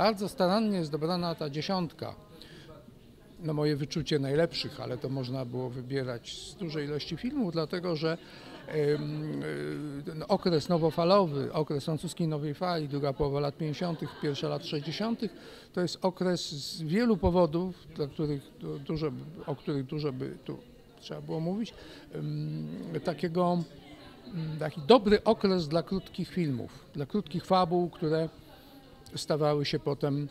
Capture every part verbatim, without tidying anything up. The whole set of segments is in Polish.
Bardzo starannie jest dobrana ta dziesiątka. Na moje wyczucie najlepszych, ale to można było wybierać z dużej ilości filmów, dlatego że ten okres nowofalowy, okres francuskiej nowej fali, druga połowa lat pięćdziesiątych, pierwsza lat sześćdziesiątych, to jest okres z wielu powodów, dla których dużo, o których dużo by tu trzeba było mówić, takiego, taki dobry okres dla krótkich filmów, dla krótkich fabuł, które stawały się potem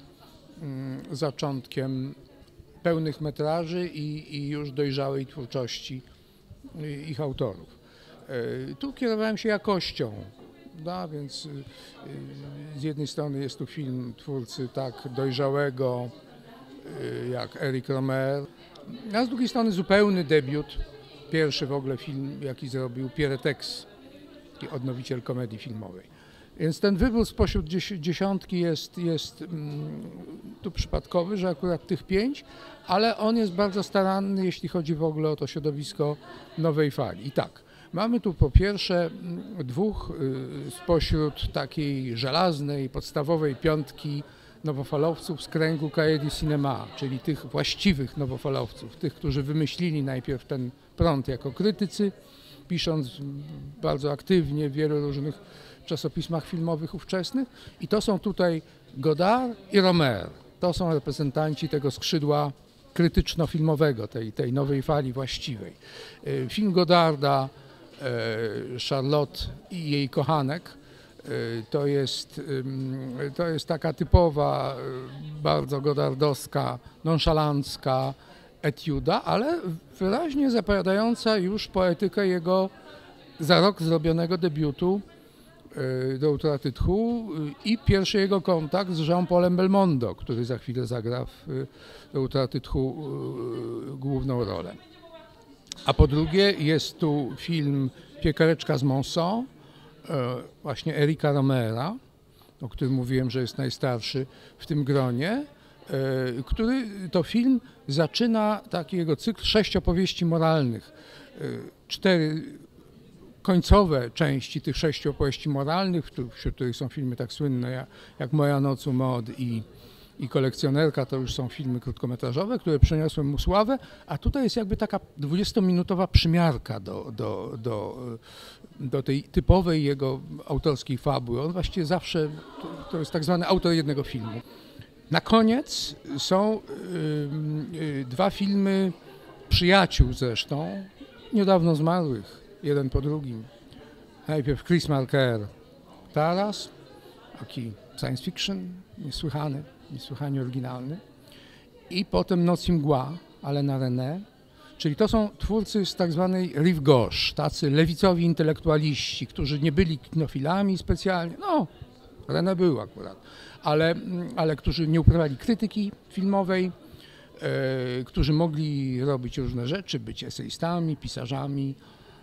zaczątkiem pełnych metraży i, i już dojrzałej twórczości ich autorów. Tu kierowałem się jakością, no, więc z jednej strony jest tu film twórcy tak dojrzałego jak Eric Rohmer, a z drugiej strony zupełny debiut, pierwszy w ogóle film, jaki zrobił Pierre Tex, taki odnowiciel komedii filmowej. Więc ten wybór spośród dziesiątki jest, jest tu przypadkowy, że akurat tych pięć, ale on jest bardzo staranny, jeśli chodzi w ogóle o to środowisko nowej fali. I tak, mamy tu po pierwsze dwóch spośród takiej żelaznej, podstawowej piątki nowofalowców z kręgu Cahiers du Cinema, czyli tych właściwych nowofalowców, tych, którzy wymyślili najpierw ten prąd jako krytycy, pisząc bardzo aktywnie w wielu różnych czasopismach filmowych ówczesnych. I to są tutaj Godard i Rohmer. To są reprezentanci tego skrzydła krytyczno-filmowego, tej, tej nowej fali właściwej. Film Godarda, Charlotte i jej kochanek, to jest, to jest taka typowa, bardzo godardowska, nonszalancka etiuda, ale wyraźnie zapowiadająca już poetykę jego za rok zrobionego debiutu Do utraty tchu i pierwszy jego kontakt z Jean-Paulem Belmondo, który za chwilę zagra w Do utraty tchu główną rolę. A po drugie jest tu film Piekareczka z Monceau, właśnie Erika Rohmera, o którym mówiłem, że jest najstarszy w tym gronie, który to film zaczyna taki jego cykl sześć opowieści moralnych. Cztery końcowe części tych sześciu opowieści moralnych, wśród których są filmy tak słynne jak, jak Moja noc u Maud i, i Kolekcjonerka, to już są filmy krótkometrażowe, które przyniosły mu sławę, a tutaj jest jakby taka dwudziestominutowa przymiarka do, do, do, do tej typowej jego autorskiej fabuły. On właściwie zawsze, to jest tak zwany autor jednego filmu. Na koniec są y, y, dwa filmy przyjaciół zresztą, niedawno zmarłych, jeden po drugim. Najpierw Chris Marker, Taras, taki science fiction, niesłychany, niesłychanie oryginalny. I potem Noc i mgła, Alaina René, czyli to są twórcy z tak zwanej rive gauche, tacy lewicowi intelektualiści, którzy nie byli kinofilami specjalnie, no René był akurat, ale, ale którzy nie uprawiali krytyki filmowej, e, którzy mogli robić różne rzeczy, być eseistami, pisarzami,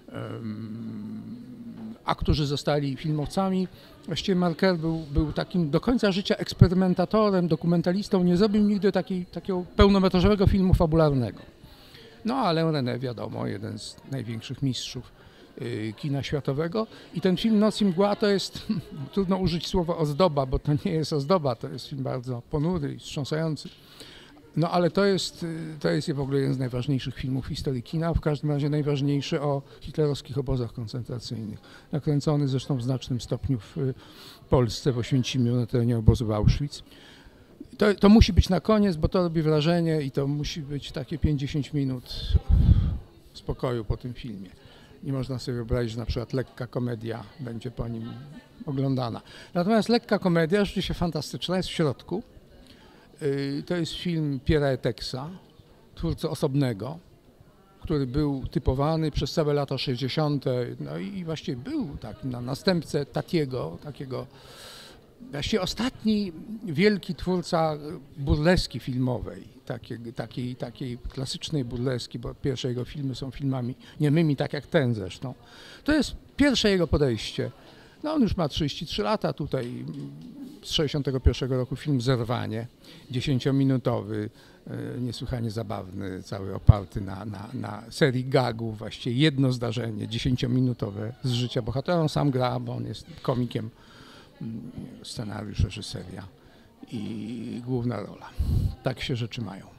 a którzy zostali filmowcami. Właściwie Marker był, był takim do końca życia eksperymentatorem, dokumentalistą, nie zrobił nigdy takiej, takiego pełnometrażowego filmu fabularnego. No ale René, wiadomo, jeden z największych mistrzów y, kina światowego. I ten film Noc i mgła to jest, trudno użyć słowa ozdoba, bo to nie jest ozdoba, to jest film bardzo ponury i wstrząsający. No ale to jest, to jest w ogóle jeden z najważniejszych filmów w historii kina, w każdym razie najważniejszy o hitlerowskich obozach koncentracyjnych. Nakręcony zresztą w znacznym stopniu w Polsce, w Oświęcimiu, na terenie obozu Auschwitz. To, to musi być na koniec, bo to robi wrażenie i to musi być takie pięćdziesiąt minut spokoju po tym filmie. Nie można sobie wyobrazić, że na przykład lekka komedia będzie po nim oglądana. Natomiast lekka komedia, rzeczywiście fantastyczna, jest w środku. To jest film Pierre'a Texa, twórcy Osobnego, który był typowany przez całe lata sześćdziesiąte. No i właściwie był taki na następcę Tatiego, takiego właściwie ostatni wielki twórca burleski filmowej, takiej, takiej, takiej klasycznej burleski, bo pierwsze jego filmy są filmami niemymi, tak jak ten zresztą. To jest pierwsze jego podejście. No on już ma trzydzieści trzy lata, tutaj z sześćdziesiątego pierwszego roku film Zerwanie, dziesięciominutowy, niesłychanie zabawny, cały oparty na, na, na serii gagów, właściwie jedno zdarzenie, dziesięciominutowe z życia bohatera. On sam gra, bo on jest komikiem, scenariusz, reżyseria i główna rola. Tak się rzeczy mają.